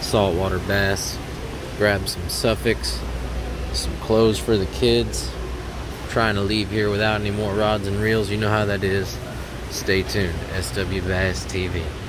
saltwater bass. Grab some suffix, some clothes for the kids. Trying to leave here without any more rods and reels. You know how that is. Stay tuned. SW Bass TV.